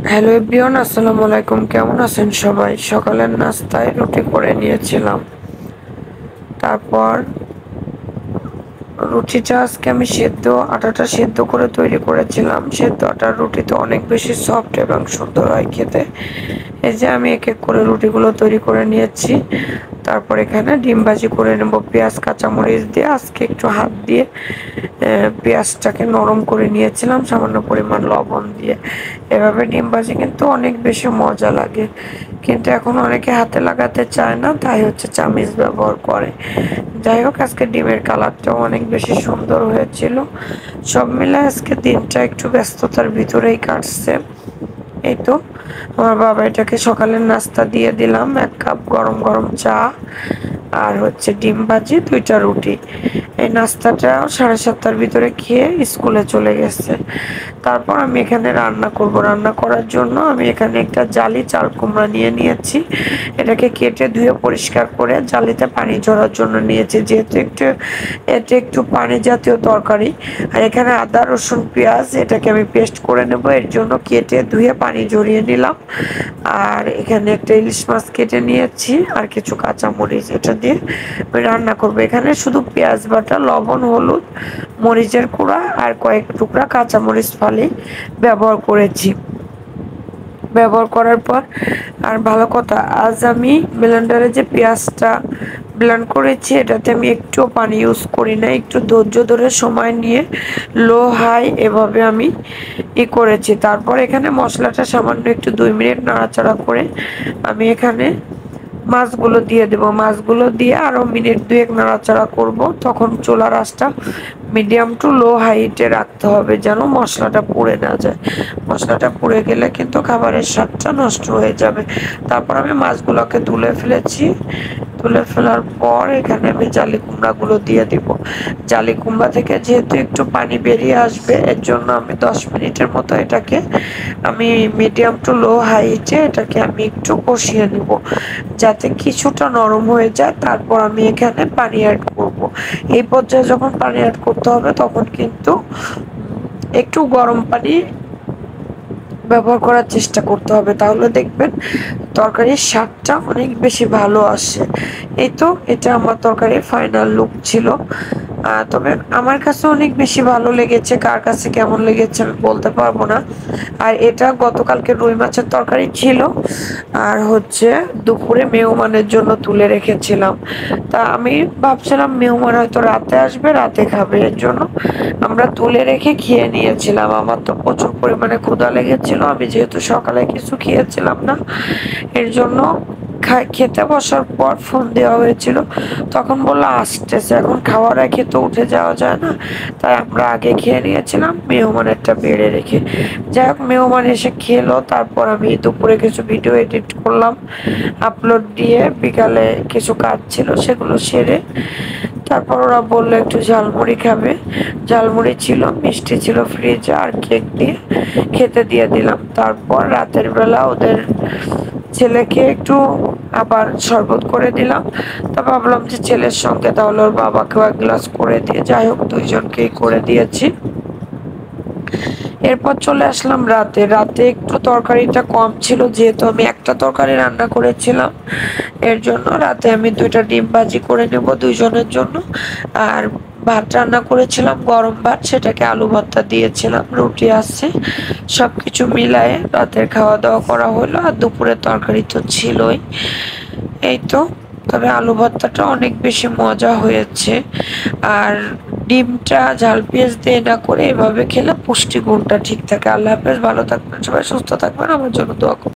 Hello everyone, আসসালামু আলাইকুম। কেমন আছেন সবাই? সকালের নাস্তায় রুটি করে নিয়েছিলাম। তারপর রুটিটা আজকে আমি আটাটা সেদ্ধ করে তৈরি করেছিলাম। সেদ্ধ আটার রুটি তো অনেক বেশি সফট এবং সুন্দর হয় খেতে। এই যে আমি এক এক করে রুটিগুলো তৈরি করে নিয়েছি। তারপর এখানে ডিম ভাজি করে নেব পেঁয়াজ কাঁচামরিচ দিয়ে। আজকে একটু হাত দিয়ে পেঁয়াজটাকে নরম করে নিয়েছিলাম সামান্য পরিমাণ লবণ দিয়ে। এভাবে ডিম ভাজি কিন্তু অনেক বেশি মজা লাগে, কিন্তু এখন অনেকে হাতে লাগাতে চায় না, তাই হচ্ছে চামিচ ব্যবহার করে। যাই হোক, আজকে ডিমের কালারটাও অনেক বেশি সুন্দর হয়েছিল। সব মিলে আজকে দিনটা একটু ব্যস্ততার ভিতরেই কাটছে। এই তো আমার বাবা এটাকে সকালের নাস্তা দিয়ে দিলাম, 1 কাপ গরম গরম চা আর হচ্ছে ডিম ভাজি 2টা রুটি। এই নাস্তাটা 7:30টার ভিতরে খেয়ে স্কুলে চলে গেছে। তারপর আমি এখানে রান্না করব। রান্না করার জন্য আমি এখানে একটা জালি চাল কুমড়া নিয়ে নিয়েছি। এটাকে কেটে ধুয়ে পরিষ্কার করে জালিতে পানি ঝরার জন্য নিয়েছি, যেহেতু এটা একটু পানি জাতীয় তরকারি। আর এখানে আদা রসুন পেঁয়াজ এটাকে আমি পেস্ট করে নেব, এর জন্য কেটে ধুয়ে পানি ঝরিয়ে নিলাম। আর এখানে একটা ইলিশ মাছ কেটে নিয়েছি আর কিছু কাঁচামরিচ, এটা দিয়ে আমি রান্না করব। এখানে শুধু পেঁয়াজ বাটা, লবণ, হলুদ, মরিচের গুঁড়া আর কয়েক টুকরা কাঁচামরিচ ফালি ব্যবহার করেছি। ব্যবহার করার পর আর ভালো কথা, আজ আমি ব্লেন্ডারে যে পেঁয়াজটা ব্লেন্ড করেছি এটাতে আমি একটুও পানি ইউজ করি না। একটু ধৈর্য ধরে সময় নিয়ে লো হাই এভাবে আমি করেছি। তারপর এখানে মশলাটা সামান্য একটু 2 মিনিট নাড়াচাড়া করে আমি এখানে মাছগুলো দিয়ে দেব। মাছগুলো দিয়ে আরো মিনিট 2 নাড়াচাড়া করব। তখন চুলার আঁচটা মিডিয়াম টু লো হাইটে রাখতে হবে, যেন মশলাটা পুড়ে না যায়। মশলাটা পুড়ে গেলে কিন্তু খাবারের স্বাদটা নষ্ট হয়ে যাবে। তারপর আমি মাছগুলোকে তুলে ফেলেছি। তুলে ফেলার পর এখানে আমি জালি কুমড়াগুলো দিয়ে দিব। জালি কুমড়া থেকে যেহেতু একটু পানি বেরিয়ে আসবে, এর জন্য আমি 10 মিনিটের মতো এটাকে আমি মিডিয়াম টু লো হাইটে এটাকে আমি একটু কষিয়ে নিব, যাতে কিছুটা নরম হয়ে যায়। তারপর আমি এখানে পানি অ্যাড করব। এই পর্যায়ে যখন পানি অ্যাড করতে হবে তখন কিন্তু একটু গরম পানি ব্যবহার করার চেষ্টা করতে হবে, তাহলে দেখবেন তরকারির স্বাদটা অনেক বেশি ভালো আসে। এই তো এটা আমার তরকারির ফাইনাল লুক ছিল। তবে আমার কাছে অনেক বেশি ভালো লেগেছে, কার কাছে কেমন লেগেছে আমি বলতে পারবো না। আর এটা গতকালকে রুই মাছের তরকারি ছিল, আর হচ্ছে দুপুরে মেহমানের জন্য তুলে রেখেছিলাম। তা আমি ভাবছিলাম মেহমান হয়তো রাতে আসবে, রাতে খাবে, এর জন্য আমরা তুলে রেখে খেয়ে নিয়েছিলাম। আমার তো প্রচুর পরিমাণে ক্ষুধা লেগেছিল, আমি যেহেতু সকালে কিছু খেয়েছিলাম না, এর জন্য খেতে বসার পর ফোন দেওয়া হয়েছিল। তখন বললো আসতেছে, এখন খাওয়ার আগে তো উঠে যাওয়া যায় না, তাই আমরা আগে খেয়ে নিয়েছিলাম মেহমানেরটা বেড়ে রেখে। যাই হোক, মেহমান এসে খেলো। তারপর আমি দুপুরে কিছু ভিডিও এডিট করলাম, আপলোড দিয়ে বিকালে কিছু কাজ ছিল সেগুলো সেরে তারপর ওরা বললো একটু ঝালমুড়ি খাবে। ঝালমুড়ি ছিল, মিষ্টি ছিল ফ্রিজে, আর কেক দিয়ে খেতে দিয়ে দিলাম। তারপর রাতের বেলা ওদের ছেলেকে একটু আবার শরবত করে দিলাম। তা ভাবলাম যে ছেলের সঙ্গে তাহলে ওর বাবাকেও 1 গ্লাস করে দিয়ে, যাই হোক 2জনকেই করে দিয়েছি। এরপর চলে আসলাম রাতে। রাতে একটু তরকারিটা কম ছিল, যেহেতু আমি একটা তরকারি রান্না করেছিলাম, এর জন্য রাতে আমি 2টা ডিম ভাজি করে নেব 2জনের জন্য। আর ভাত রান্না করেছিলাম, গরম ভাত, সেটাকে আলু ভর্তা দিয়েছিলাম, রুটি আছে। সবকিছু মিলায়ে রাতের খাওয়া দাওয়া করা হলো। আর দুপুরের তরকারি তো ছিলই। এই তো, তবে আলু ভর্তাটা অনেক বেশি মজা হয়েছে। আর ডিমটা ঝাল পেঁয়াজ দিয়ে না করে এভাবে খেলে পুষ্টিগুণটা ঠিক থাকে। আল্লাহ হাফেজ, ভালো থাকবেন সবাই, সুস্থ থাকবেন, আমার জন্য দোয়া করবেন।